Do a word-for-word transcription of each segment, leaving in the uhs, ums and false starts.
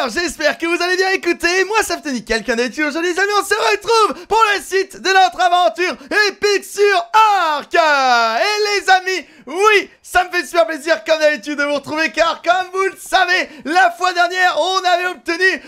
Alors j'espère que vous allez bien écouter. Moi ça fait nickel qu'un est aujourd'hui les amis, on se retrouve pour la suite de notre aventure épique sur Ark. Et les amis, oui, ça me fait super plaisir comme d'habitude de vous retrouver, car comme vous le savez, la fois dernière on avait obtenu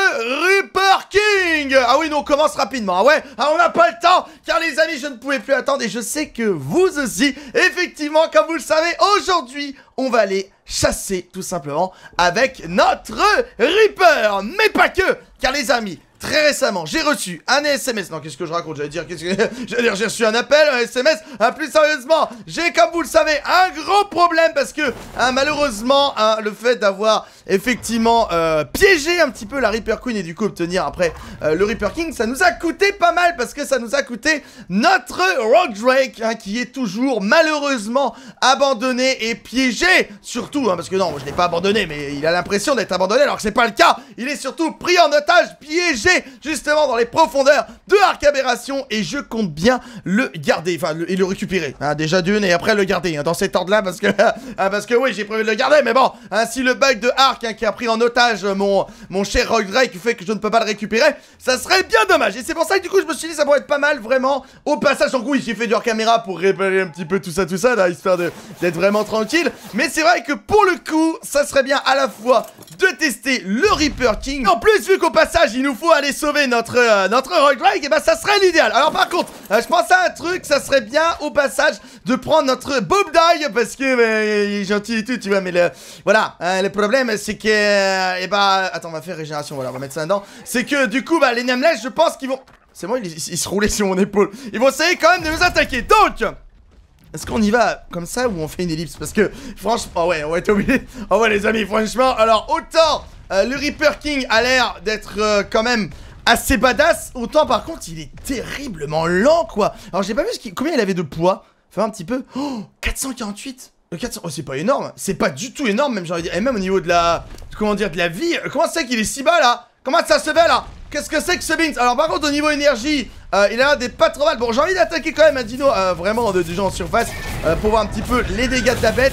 le Reaper King. Ah oui, nous on commence rapidement, ah ouais, ah, on n'a pas le temps, car les amis je ne pouvais plus attendre. Et je sais que vous aussi, effectivement, comme vous le savez, aujourd'hui on va aller chasser tout simplement avec notre Reaper. Mais pas que, car les amis, très récemment, j'ai reçu un S M S. Non, qu'est-ce que je raconte? J'allais dire, qu'est-ce que j'allais dire, j'ai reçu un appel, un S M S. Ah, plus sérieusement, j'ai, comme vous le savez, un gros problème parce que, hein, malheureusement, hein, le fait d'avoir effectivement euh, piégé un petit peu la Reaper Queen et du coup obtenir après euh, le Reaper King, ça nous a coûté pas mal parce que ça nous a coûté notre Rogue Drake, hein, qui est toujours malheureusement abandonné et piégé. Surtout, hein, parce que non, je l'ai pas abandonné, mais il a l'impression d'être abandonné alors que c'est pas le cas. Il est surtout pris en otage, piégé justement dans les profondeurs de Ark Aberration, et je compte bien le garder, enfin le, et le récupérer, hein, déjà d'une, et après le garder, hein, dans cet ordre là, parce que hein, parce que oui, j'ai prévu de le garder, mais bon, hein, si le bug de Ark, hein, qui a pris en otage mon, mon cher Rogue Drake fait que je ne peux pas le récupérer, ça serait bien dommage. Et c'est pour ça que du coup je me suis dit ça pourrait être pas mal vraiment au passage. Donc oui, j'ai fait du hors caméra pour réparer un petit peu tout ça tout ça là, histoire d'être vraiment tranquille, mais c'est vrai que pour le coup ça serait bien à la fois de tester le Reaper King, en plus vu qu'au passage il nous faut aller sauver notre, euh, notre Rogue Drake, et bah ça serait l'idéal. Alors par contre, euh, je pense à un truc, ça serait bien au passage de prendre notre Bob Die, parce que euh, il est gentil et tout, tu vois, mais le, voilà, hein, le problème c'est que, euh, et bah, attends, on va faire régénération, voilà, on va mettre ça dedans. C'est que du coup, bah les Nameless, je pense qu'ils vont, c'est moi, ils, ils, ils se roulaient sur mon épaule, ils vont essayer quand même de nous attaquer. Donc est-ce qu'on y va comme ça ou on fait une ellipse? Parce que franchement, oh ouais, on va être obligé. Oh ouais les amis, franchement, alors autant euh, le Reaper King a l'air d'être euh, quand même assez badass, autant par contre il est terriblement lent quoi. Alors j'ai pas vu ce qui... combien il avait de poids. Fais un petit peu. Oh, quatre cent quarante-huit. Le quatre cents, oh c'est pas énorme. C'est pas du tout énorme même, j'ai envie de dire. Et même au niveau de la... comment dire, de la vie. Comment c'est qu'il est si bas là? Comment ça se fait là? Qu'est-ce que c'est que ce Binks? Alors par contre au niveau énergie, euh, il a l'air d'être pas trop mal. Bon, j'ai envie d'attaquer quand même un dino euh, vraiment de, déjà en surface, euh, pour voir un petit peu les dégâts de la bête.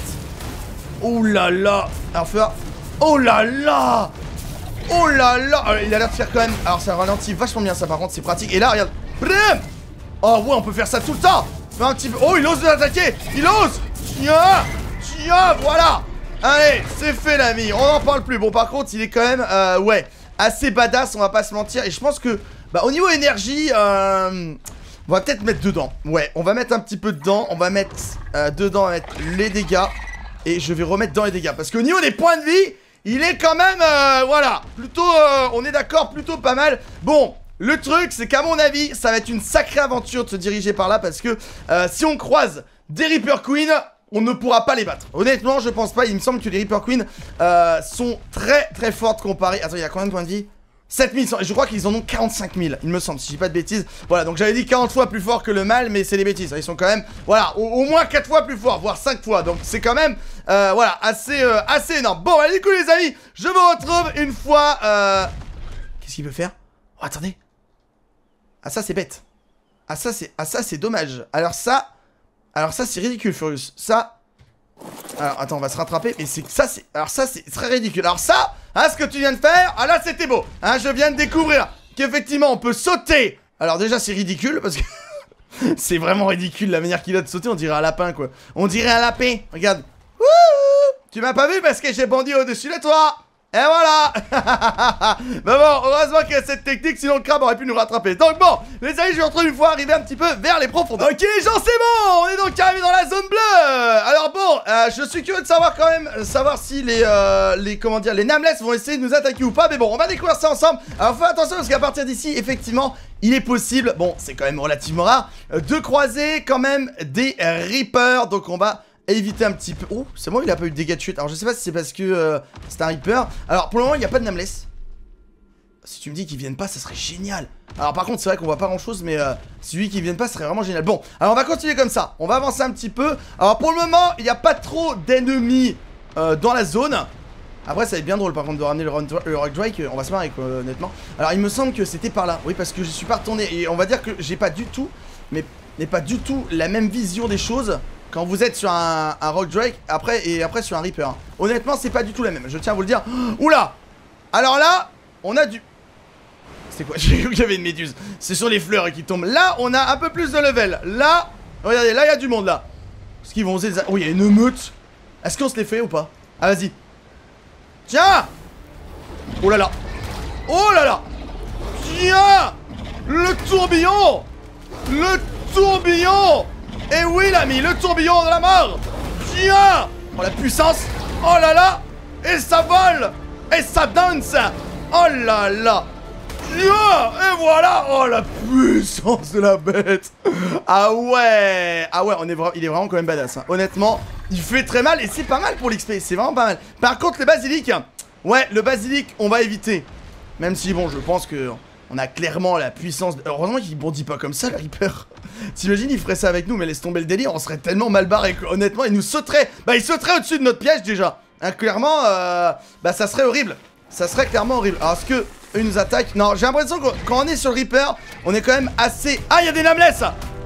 Oh là là. Alors fais... oh là là. Oh là là. Alors, il a l'air de faire quand même... alors ça ralentit vachement bien ça par contre, c'est pratique. Et là regarde. Brum. Oh ouais, on peut faire ça tout le temps. Fais un petit peu... oh il ose nous attaquer. Il ose. Tiens. Tiens, voilà. Allez, c'est fait l'ami, on n'en parle plus. Bon par contre il est quand même euh, ouais, assez badass, on va pas se mentir. Et je pense que bah au niveau énergie, euh, on va peut-être mettre dedans. Ouais, on va mettre un petit peu dedans. On va mettre euh, dedans, on va mettre les dégâts. Et je vais remettre dans les dégâts, parce qu'au niveau des points de vie, il est quand même, euh, voilà, plutôt, euh, on est d'accord, plutôt pas mal. Bon, le truc c'est qu'à mon avis, ça va être une sacrée aventure de se diriger par là, parce que euh, si on croise des Reaper Queen, on ne pourra pas les battre. Honnêtement, je pense pas. Il me semble que les Reaper Queen euh, sont très très fortes comparées. Attends, il y a combien de points de vie? sept mille. Je crois qu'ils en ont quarante-cinq mille, il me semble, si je dis pas de bêtises. Voilà, donc j'avais dit quarante fois plus fort que le mal, mais c'est des bêtises. Ils sont quand même, voilà, au, au moins quatre fois plus forts, voire cinq fois. Donc c'est quand même, euh, voilà, assez, euh, assez énorme. Bon, bah, du coup, les amis, je vous retrouve une fois. Euh... Qu'est-ce qu'il veut faire? Oh, attendez. Ah, ça, c'est bête. Ah, ça, c'est ah, ça, c'est dommage. Alors, ça. Alors ça c'est ridicule Furious, ça... alors attends on va se rattraper, mais c'est ça c'est... alors ça c'est très ridicule. Alors ça, hein, ce que tu viens de faire, ah là c'était beau. Hein, je viens de découvrir qu'effectivement on peut sauter. Alors déjà c'est ridicule parce que... c'est vraiment ridicule la manière qu'il a de sauter, on dirait un lapin quoi. On dirait un lapin, regarde. Wouhou. Tu m'as pas vu parce que j'ai bondi au-dessus de toi. Et voilà. Mais bon, heureusement qu'il y a cette technique, sinon le crabe aurait pu nous rattraper. Donc bon, les amis, je vous retrouve une fois arrivé un petit peu vers les profondeurs. Ok les gens, c'est bon. On est donc arrivé dans la zone bleue. Alors bon, euh, je suis curieux de savoir quand même, Savoir si les, euh, les comment dire, les Nameless vont essayer de nous attaquer ou pas. Mais bon, on va découvrir ça ensemble. Alors fais attention parce qu'à partir d'ici, effectivement, il est possible, bon c'est quand même relativement rare, de croiser quand même des Reapers. Donc on va... éviter un petit peu... oh, c'est bon, il a pas eu de dégâts de chute. Alors je sais pas si c'est parce que euh, c'est un Reaper. Alors pour le moment il n'y a pas de Nameless. Si tu me dis qu'ils viennent pas, ça serait génial. Alors par contre c'est vrai qu'on voit pas grand chose, mais euh, si lui qui viennent pas, ça serait vraiment génial. Bon, alors on va continuer comme ça, on va avancer un petit peu. Alors pour le moment il n'y a pas trop d'ennemis euh, dans la zone. Après ça va être bien drôle par contre de ramener le, le Rogue Drake. On va se marrer quoi, honnêtement. Alors il me semble que c'était par là. Oui, parce que je suis pas retourné. Et on va dire que j'ai pas du tout, mais, mais pas du tout la même vision des choses quand vous êtes sur un, un Rogue Drake après, et après sur un Reaper. Honnêtement c'est pas du tout la même, je tiens à vous le dire. Oula. Alors là, on a du... C'est quoi? J'ai cru qu'il y avait une méduse. C'est sur les fleurs qui tombent. Là, on a un peu plus de level. Là, regardez, là, il y a du monde, là. Est-ce qu'ils vont oser les... Oh, il y a une meute. Est-ce qu'on se les fait ou pas? Ah, vas-y. Tiens. Oh là là. Oh là là. Tiens. Le tourbillon. Le tourbillon. Et oui, l'ami, le tourbillon de la mort. Tiens. Oh, la puissance. Oh là là. Et ça vole. Et ça danse. Oh là là. Et voilà. Oh la puissance de la bête. Ah ouais. Ah ouais, on est il est vraiment quand même badass, hein. Honnêtement, il fait très mal. Et c'est pas mal pour l'X P. C'est vraiment pas mal. Par contre, le basilic, ouais, le basilic, on va éviter. Même si, bon, je pense que on a clairement la puissance de... Heureusement qu'il bondit pas comme ça, le Reaper. T'imagines, il ferait ça avec nous, mais laisse tomber le délire. On serait tellement mal barré que, honnêtement, il nous sauterait. Bah, il sauterait au-dessus de notre piège déjà, hein. Clairement, euh... bah, ça serait horrible. Ça serait clairement horrible. Alors, est-ce que eux ils nous attaquent? Non, j'ai l'impression que quand on est sur le Reaper, on est quand même assez... Ah, il y a des nameless.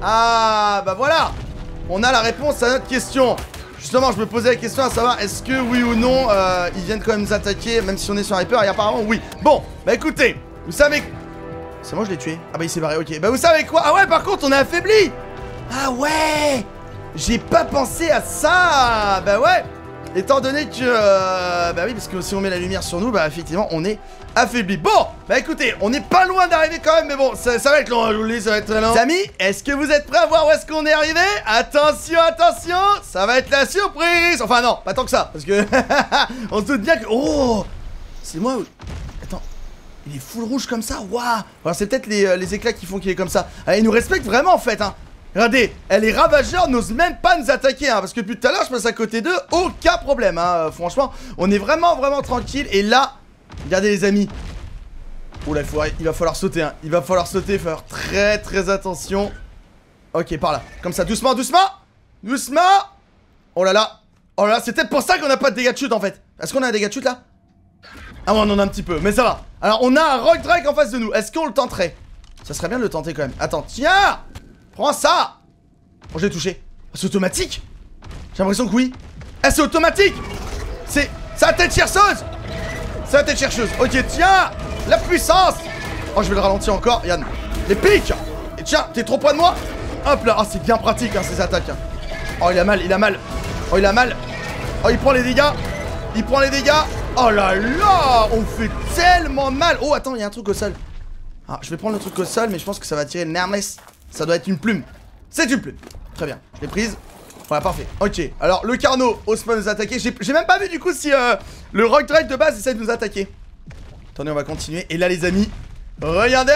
Ah, bah voilà. On a la réponse à notre question. Justement, je me posais la question à savoir est-ce que oui ou non euh, ils viennent quand même nous attaquer, même si on est sur un Reaper. Et apparemment, oui. Bon, bah écoutez, vous savez... C'est moi je l'ai tué. Ah bah il s'est barré, ok. Bah vous savez quoi? Ah ouais, par contre, on est affaibli. Ah ouais. J'ai pas pensé à ça. Bah ouais. Étant donné que... Euh, bah oui, parce que si on met la lumière sur nous, bah effectivement, on est affaibli. Bon, bah écoutez, on n'est pas loin d'arriver quand même, mais bon, ça, ça va être long, je vous le dis, ça va être très long. Les amis, est-ce que vous êtes prêts à voir où est-ce qu'on est arrivé? Attention, attention, ça va être la surprise. Enfin non, pas tant que ça, parce que... on se doute bien que... Oh, c'est moi... Attends, il est full rouge comme ça, waouh. Alors c'est peut-être les, euh, les éclats qui font qu'il est comme ça. Ah, il nous respecte vraiment en fait, hein. Regardez, elle les ravageurs n'osent même pas nous attaquer, hein, parce que depuis tout à l'heure je passe à côté d'eux, aucun problème, hein, euh, franchement, on est vraiment vraiment tranquille. Et là, regardez les amis. Oh là, il, faut, il va falloir sauter, hein, il va falloir sauter, il faut faire très très attention. Ok, par là, comme ça, doucement, doucement, doucement. Oh là là, oh là là, c'est peut-être pour ça qu'on n'a pas de dégâts de chute en fait. Est-ce qu'on a un dégât de chute là? Ah ouais, on en a un petit peu, mais ça va. Alors on a un Rock Drake en face de nous, est-ce qu'on le tenterait? Ça serait bien de le tenter quand même. Attends, tiens. Prends ça. Oh, j'ai touché. Oh, c'est automatique. J'ai l'impression que oui. Eh, c'est automatique. C'est... C'est la tête chercheuse. C'est la tête chercheuse. Ok, tiens. La puissance. Oh, je vais le ralentir encore, Yann. Les pics. Et tiens, t'es trop près de moi. Hop là. Oh, c'est bien pratique, hein, ces attaques, hein. Oh, il a mal, il a mal. Oh, il a mal. Oh, il prend les dégâts. Il prend les dégâts. Oh là là. On fait tellement mal. Oh, attends, il y a un truc au sol. Ah, je vais prendre le truc au sol, mais je pense que ça va tirer le Nameless. Ça doit être une plume. C'est une plume. Très bien. Je l'ai prise. Voilà, parfait. Ok. Alors, le Carno ose pas nous attaquer. J'ai même pas vu du coup si euh, le Rock Drake de base essaie de nous attaquer. Attendez, on va continuer. Et là, les amis, regardez.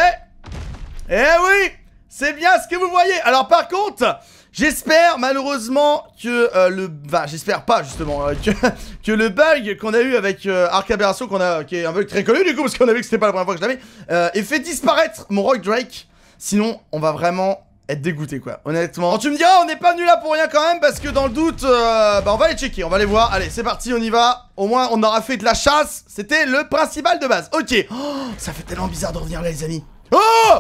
Eh oui, c'est bien ce que vous voyez. Alors, par contre, j'espère malheureusement que euh, le... Enfin, j'espère pas justement euh, que, que le bug qu'on a eu avec euh, Arc Aberration, qu'on a, qui est un bug très connu du coup, parce qu'on a vu que c'était pas la première fois que je l'avais, euh, ait fait disparaître mon Rock Drake. Sinon, on va vraiment être dégoûté, quoi, honnêtement. Alors, tu me diras, on n'est pas venu là pour rien quand même, parce que dans le doute, euh, bah on va les checker, on va les voir. Allez, c'est parti, on y va. Au moins, on aura fait de la chasse. C'était le principal de base. Ok. Oh, ça fait tellement bizarre de revenir là, les amis. Oh,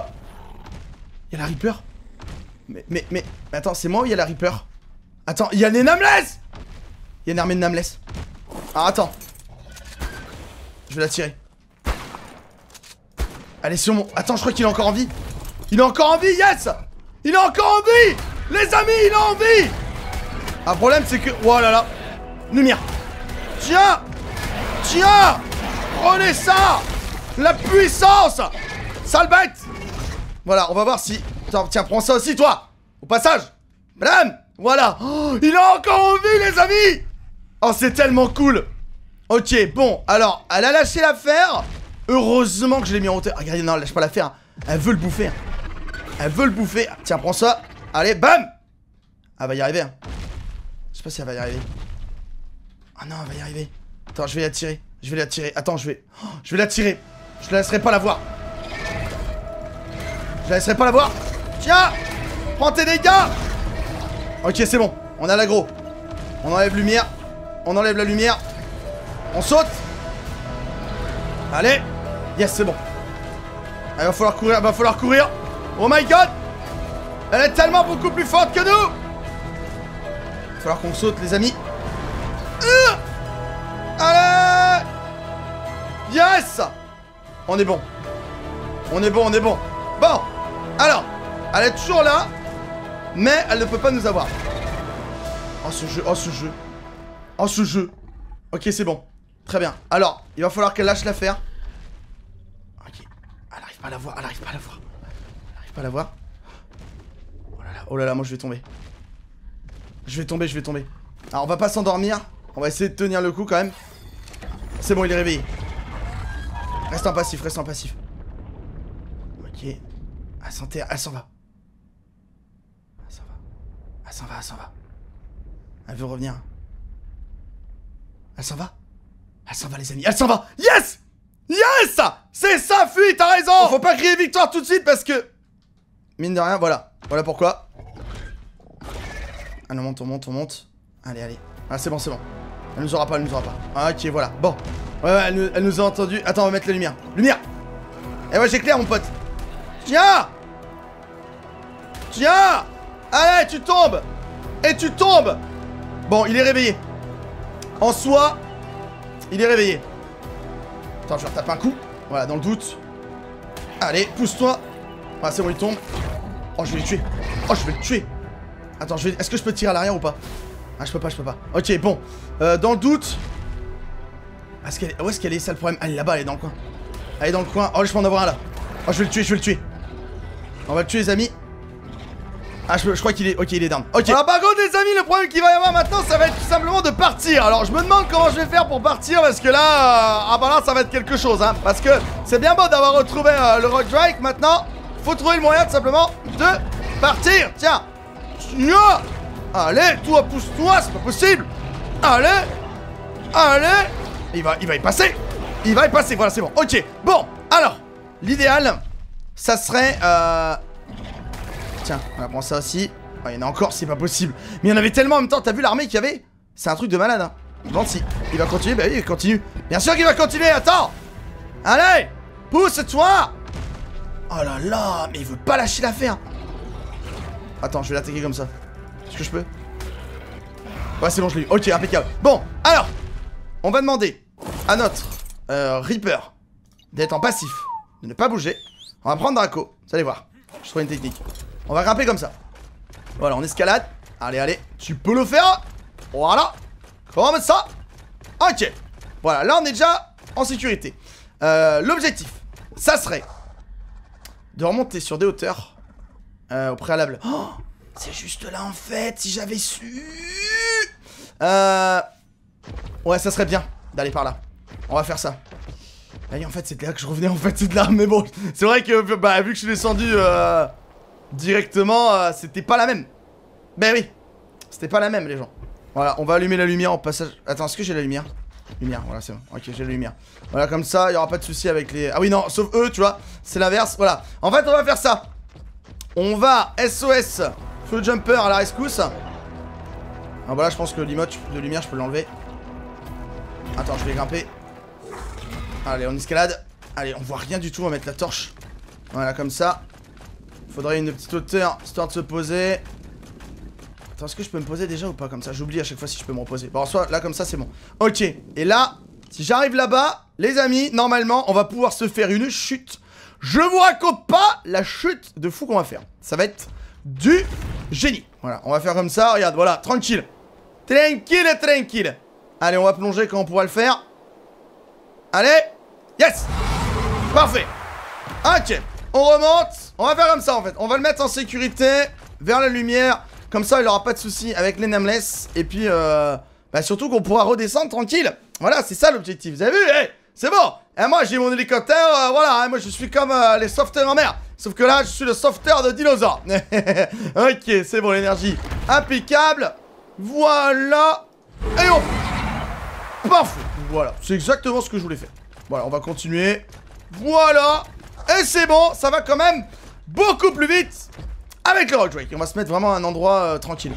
il y a la Reaper. Mais, mais, mais, mais attends, c'est moi ou il y a la Reaper? Attends, il y a les Nameless. Il y a une armée de Nameless. Ah, attends. Je vais la tirer. Allez, sur mon... Attends, je crois qu'il est encore en vie. Il est encore en vie, yes. Il est encore en vie. Les amis, il est en vie. Un problème, c'est que... Oh là là. Lumière. Tiens. Tiens. Prenez ça. La puissance. Sale bête. Voilà, on va voir si... Tiens, tiens, prends ça aussi, toi. Au passage. Madame. Voilà. Oh, il est encore en vie, les amis. Oh, c'est tellement cool. Ok, bon. Alors, elle a lâché l'affaire. Heureusement que je l'ai mis en hauteur. Regardez, non, lâche pas l'affaire. Elle veut le bouffer. Elle veut le bouffer. Tiens, prends ça. Allez, bam. Elle va y arriver. Je sais pas si elle va y arriver. Ah non, elle va y arriver. Attends, je vais la tirer. Je vais la tirer. Attends, je vais... Oh, je vais la tirer. Je la laisserai pas la voir. Je la laisserai pas la voir. Tiens. Prends tes dégâts. Ok, c'est bon. On a l'aggro. On enlève lumière. On enlève la lumière. On saute. Allez. Yes, c'est bon. Il va falloir courir, il va falloir courir. Oh my god. Elle est tellement beaucoup plus forte que nous. Il va falloir qu'on saute, les amis. euh Allez. Yes. Yes! On est bon. On est bon, on est bon. Bon, alors, elle est toujours là, mais elle ne peut pas nous avoir. Oh ce jeu, oh ce jeu. Oh ce jeu. Ok, c'est bon. Très bien. Alors, il va falloir qu'elle lâche l'affaire. Ok. Elle n'arrive pas à la voir, elle n'arrive pas à la voir. Elle n'arrive pas à la voir. Oh là là, oh là là, moi je vais tomber. Je vais tomber, je vais tomber. Alors, on va pas s'endormir. On va essayer de tenir le coup quand même. C'est bon, il est réveillé. Reste en passif, reste en passif. Ok. Elle s'en elle s'en va. Elle s'en va. Elle s'en va, elle s'en va. Elle veut revenir. Elle s'en va. Elle s'en va, les amis. Elle s'en va. Yes! Yes! C'est ça, fuis, t'as raison! Faut pas crier victoire tout de suite parce que... Mine de rien, voilà. Voilà pourquoi. Allez, on monte, on monte, on monte. Allez, allez. Ah, c'est bon, c'est bon. Elle nous aura pas, elle nous aura pas. Ah, ok, voilà. Bon. Ouais, ouais, elle nous, elle nous a entendu. Attends, on va mettre la lumière. Lumière! Eh ouais, j'éclaire, mon pote. Tiens! Tiens! Allez, tu tombes! Et tu tombes! Bon, il est réveillé. En soi, il est réveillé. Attends, je vais retaper un coup. Voilà, dans le doute. Allez, pousse-toi. Ah, c'est bon, il tombe. Oh, je vais le tuer. Oh, je vais le tuer. Attends, je vais... est-ce que je peux tirer à l'arrière ou pas? Ah, je peux pas, je peux pas. Ok, bon. Euh, dans le doute. Est-ce qu'elle est... Où est-ce qu'elle est, ça le problème? Elle est là-bas, elle est dans le coin. Elle est dans le coin. Oh, je peux en avoir un là. Oh, je vais le tuer, je vais le tuer. On va le tuer, les amis. Ah, je, je crois qu'il est... Ok, il est down. Ok. Alors, par contre, les amis, le problème qu'il va y avoir maintenant, ça va être tout simplement de partir. Alors, je me demande comment je vais faire pour partir, parce que là... Euh... Ah, bah là, ça va être quelque chose, hein. Parce que c'est bien beau d'avoir retrouvé euh, le Rock Drake. Maintenant, faut trouver le moyen, tout simplement, de partir. Tiens. Tiens. Allez, toi, pousse-toi, c'est pas possible. Allez. Allez. Il va, il va y passer. Il va y passer, voilà, c'est bon. Ok, bon, alors, l'idéal, ça serait... Euh... Tiens, on va prendre ça aussi. Oh, il y en a encore, c'est pas possible. Mais il y en avait tellement en même temps, t'as vu l'armée qu'il y avait? C'est un truc de malade, hein. Bon, si, il va continuer, bah oui, il continue. Bien sûr qu'il va continuer, attends. Allez, pousse-toi. Oh là là, mais il veut pas lâcher l'affaire. Attends, je vais l'attaquer comme ça. Est-ce que je peux? Ouais, c'est bon, je l'ai eu. Ok, impeccable. Bon, alors, on va demander à notre euh, Reaper d'être en passif, de ne pas bouger. On va prendre Draco, vous allez voir. Je trouve une technique. On va grimper comme ça. Voilà, on escalade. Allez, allez, tu peux le faire. Voilà, comme ça. Ok, voilà, là on est déjà en sécurité. euh, L'objectif, ça serait de remonter sur des hauteurs euh, au préalable. Oh, c'est juste là en fait, si j'avais su. Euh... Ouais, ça serait bien d'aller par là. On va faire ça. Allez, en fait, c'était là que je revenais, en fait, c'est de là. Mais bon, c'est vrai que, bah, vu que je suis descendu euh, directement, euh, c'était pas la même. Ben oui, c'était pas la même, les gens. Voilà, on va allumer la lumière en passage. Attends, est-ce que j'ai la lumière? Lumière, voilà, c'est bon. Ok, j'ai la lumière. Voilà, comme ça, il y aura pas de souci avec les... Ah oui, non, sauf eux, tu vois, c'est l'inverse. Voilà, en fait, on va faire ça. On va S O S, feu jumper à la rescousse. Ah, voilà, je pense que l'emote de lumière, je peux l'enlever. Attends, je vais grimper. Allez, on escalade. Allez, on voit rien du tout, on va mettre la torche. Voilà, comme ça. Faudrait une petite hauteur, histoire de se poser. Attends, est-ce que je peux me poser déjà ou pas comme ça? J'oublie à chaque fois si je peux me reposer. Bon, soit là, comme ça, c'est bon. Ok, et là, si j'arrive là-bas, les amis, normalement, on va pouvoir se faire une chute. Je vous raconte pas la chute de fou qu'on va faire. Ça va être du génie. Voilà, on va faire comme ça, regarde, voilà, tranquille. Tranquille, tranquille. Allez, on va plonger quand on pourra le faire. Allez. Yes. Parfait. Ok. On remonte. On va faire comme ça en fait. On va le mettre en sécurité. Vers la lumière. Comme ça il aura pas de soucis avec les nameless. Et puis euh, bah surtout qu'on pourra redescendre tranquille. Voilà, c'est ça l'objectif. Vous avez vu? Hey, c'est bon. Et moi j'ai mon hélicoptère. euh, Voilà, hein, moi je suis comme euh, les sauveteurs en mer. Sauf que là je suis le sauveteur de dinosaures. Ok, c'est bon, l'énergie impeccable. Voilà. Et on... Parfait. Voilà, c'est exactement ce que je voulais faire. Voilà, on va continuer. Voilà. Et c'est bon, ça va quand même beaucoup plus vite avec le Rock Drake. On va se mettre vraiment à un endroit euh, tranquille.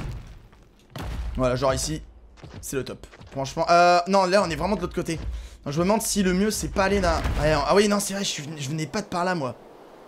Voilà, genre ici. C'est le top. Franchement, euh, non, là on est vraiment de l'autre côté. Donc, je me demande si le mieux c'est pas aller là. Ah, ah oui, non, c'est vrai, je, je venais pas de par là moi.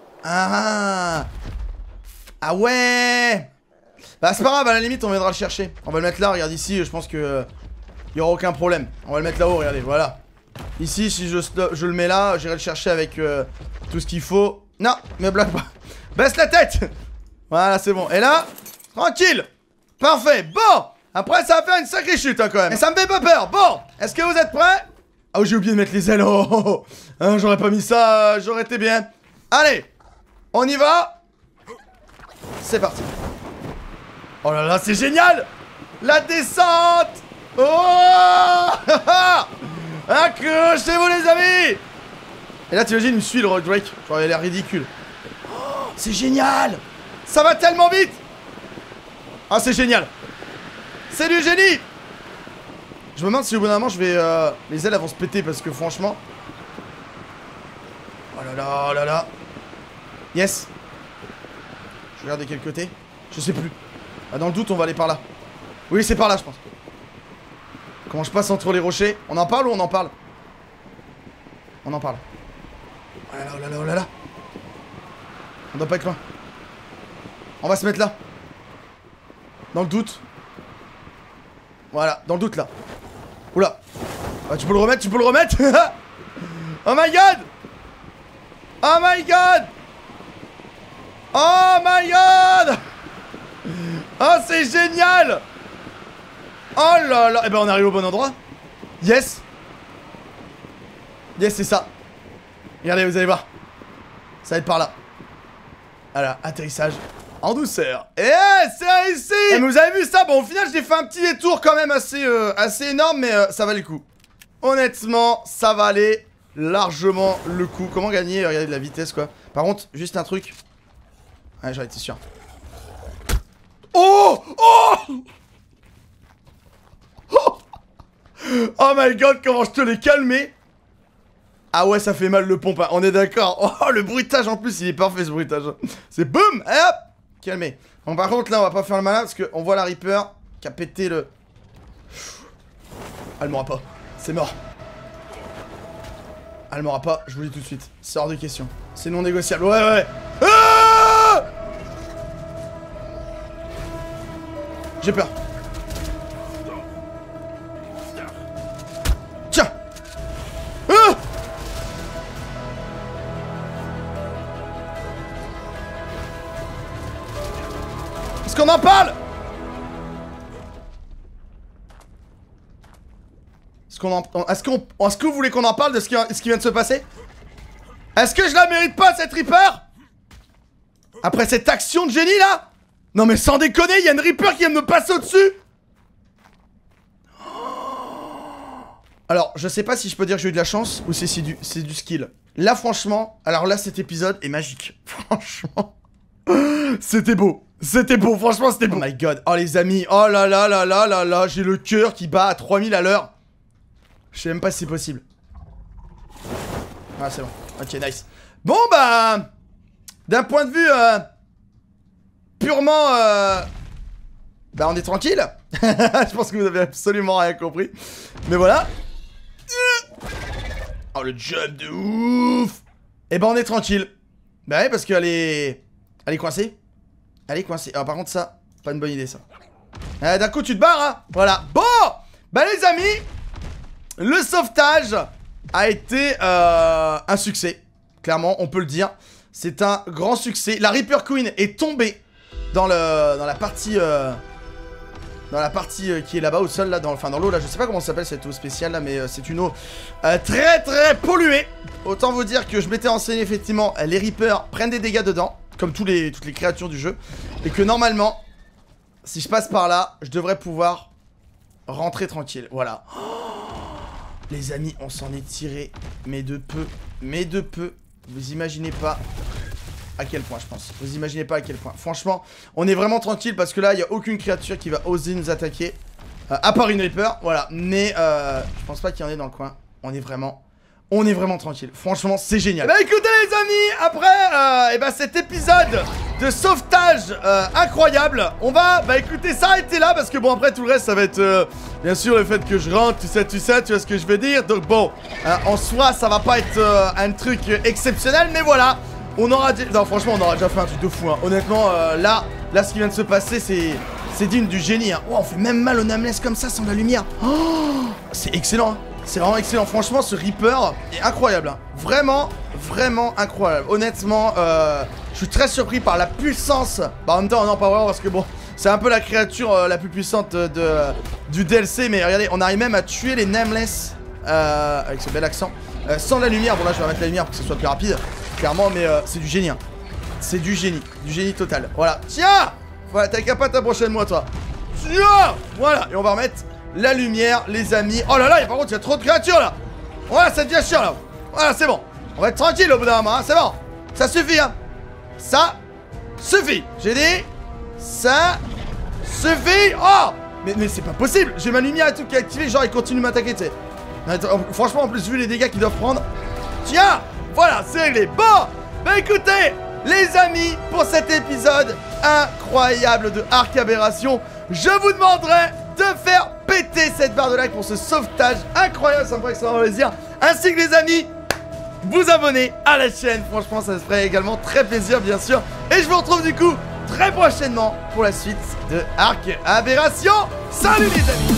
Ah. Ah ouais. Bah c'est pas grave, à la limite on viendra le chercher. On va le mettre là, regarde ici, je pense que... Il n'y aura aucun problème. On va le mettre là-haut, regardez, voilà. Ici, si je, je le mets là, j'irai le chercher avec euh, tout ce qu'il faut. Non, me bloque pas. Baisse la tête. Voilà, c'est bon. Et là, tranquille. Parfait. Bon, après, ça va faire une sacrée chute hein, quand même. Et ça me fait pas peur. Bon, est-ce que vous êtes prêts? Ah, oh, j'ai oublié de mettre les ailes. Oh, oh, oh. Hein, j'aurais pas mis ça, j'aurais été bien. Allez, on y va. C'est parti. Oh là là, c'est génial. La descente. Oh. Accrochez-vous les amis. Et là t'imagines il me suit le Rock Drake. Genre il a l'air ridicule. Oh, c'est génial. Ça va tellement vite. Ah c'est génial. C'est du génie. Je me demande si au bout d'un moment je vais euh, les ailes elles vont se péter parce que franchement. Oh là là, oh là là. Yes. Je regarde de quel côté. Je sais plus. Ah, dans le doute on va aller par là. Oui c'est par là je pense. Comment je passe entre les rochers? On en parle ou on en parle? On en parle. Oh là là, oh là là, oh là là. On doit pas être loin. On va se mettre là. Dans le doute. Voilà, dans le doute là. Oula. Ah, tu peux le remettre, tu peux le remettre. Oh my god. Oh my god. Oh my god. Oh c'est génial. Oh là là. Eh ben on arrive au bon endroit. Yes. Yes c'est ça. Regardez vous allez voir. Ça va être par là. Voilà atterrissage en douceur. Et c'est réussi. Et vous avez vu ça. Bon au final j'ai fait un petit détour quand même assez, euh, assez énorme. Mais euh, ça valait le coup. Honnêtement ça valait largement le coup. Comment gagner? Regardez de la vitesse quoi. Par contre juste un truc. Ouais j'en étais sûr. Oh. Oh. Oh my god, comment je te l'ai calmé. Ah ouais, ça fait mal le pompe, hein. On est d'accord. Oh, le bruitage en plus, il est parfait ce bruitage. C'est boum, hop, calmé. Bon, par contre, là, on va pas faire le malin parce qu'on voit la Reaper qui a pété le... Elle m'aura pas. C'est mort. Elle m'aura pas, je vous le dis tout de suite. C'est hors de question. C'est non négociable. Ouais, ouais. Ah j'ai peur. Tiens. Ah est-ce qu'on en parle? Est-ce qu'on en... Est-ce qu'on... Est-ce que vous voulez qu'on en parle de ce qui, ce qui vient de se passer? Est-ce que je la mérite pas cette Reaper? Après cette action de génie là? Non mais sans déconner, il y a une Reaper qui vient de me passer au-dessus. Alors, je sais pas si je peux dire que j'ai eu de la chance ou si c'est du, c'est du skill. Là, franchement, alors là, cet épisode est magique. Franchement, c'était beau. C'était beau, franchement, c'était beau. Oh my god. Oh les amis, oh là là là là là là, j'ai le cœur qui bat à trois mille à l'heure. Je sais même pas si c'est possible. Ah, c'est bon. Ok, nice. Bon, bah... D'un point de vue... Euh, purement... Euh, bah, on est tranquille. Je pense que vous avez absolument rien compris. Mais voilà. Oh, le jump de ouf. Et bah, on est tranquille. Bah ouais, parce qu'elle est... Elle est coincée. Elle est coincée. Alors, par contre, ça, pas une bonne idée, ça. Euh, D'un coup, tu te barres, hein. Voilà. Bon. Bah, les amis... Le sauvetage a été euh, un succès. Clairement, on peut le dire. C'est un grand succès. La Reaper Queen est tombée dans, le, dans la partie... Euh, dans la partie euh, qui est là-bas au sol, là, dans, enfin dans l'eau, là. Je sais pas comment ça s'appelle cette eau spéciale, là, mais euh, c'est une eau euh, très très polluée. Autant vous dire que je m'étais enseigné, effectivement, les Reapers prennent des dégâts dedans, comme tous les, toutes les créatures du jeu. Et que normalement, si je passe par là, je devrais pouvoir rentrer tranquille. Voilà. Les amis, on s'en est tiré, mais de peu, mais de peu. Vous imaginez pas à quel point, je pense. Vous imaginez pas à quel point. Franchement, on est vraiment tranquille parce que là, il n'y a aucune créature qui va oser nous attaquer. Euh, à part une Reaper, voilà. Mais euh, je pense pas qu'il y en ait dans le coin. On est vraiment... On est vraiment tranquille. Franchement, c'est génial. Bah écoutez les amis, après euh, et bah, cet épisode de sauvetage euh, incroyable, on va bah écoutez s'arrêter là parce que bon après tout le reste ça va être euh, bien sûr le fait que je rentre, tu sais, tu sais, tu vois ce que je veux dire. Donc bon, euh, en soi ça va pas être euh, un truc exceptionnel, mais voilà, on aura dit... Non franchement on aura déjà fait un truc de fou hein. Honnêtement euh, là, là ce qui vient de se passer c'est... C'est digne du génie hein. Oh, on fait même mal au nameless comme ça sans la lumière. Oh, c'est excellent hein. C'est vraiment excellent, franchement ce Reaper est incroyable hein. Vraiment, vraiment incroyable. Honnêtement, euh, je suis très surpris par la puissance. Bah en même temps non pas vraiment parce que bon, c'est un peu la créature euh, la plus puissante de, de, du D L C. Mais regardez, on arrive même à tuer les Nameless euh, avec ce bel accent euh, sans la lumière. Bon là je vais mettre la lumière pour que ce soit plus rapide, clairement, mais euh, c'est du génie hein. C'est du génie, du génie total. Voilà, tiens. Voilà, t'as qu'à pas t'approcher de moi toi. Tiens. Voilà, et on va remettre la lumière, les amis. Oh là là, par contre, il y a trop de créatures là. Voilà, ça devient chiant là. Voilà, c'est bon. On va être tranquille au bout d'un moment, hein. C'est bon. Ça suffit, hein. Ça suffit. J'ai dit, ça suffit. Oh. Mais, mais c'est pas possible. J'ai ma lumière et tout qui est activée. Genre, il continue de m'attaquer, tu sais. Franchement, en plus, vu les dégâts qu'ils doivent prendre. Tiens. Voilà, c'est réglé. Bon. Bah écoutez, les amis, pour cet épisode incroyable de Arc Aberration, je vous demanderai de faire péter cette barre de like pour ce sauvetage incroyable, ça me ferait extrêmement plaisir. Ainsi que les amis, vous abonner à la chaîne, franchement ça se ferait également très plaisir bien sûr. Et je vous retrouve du coup très prochainement pour la suite de Arc Aberration. Salut les amis.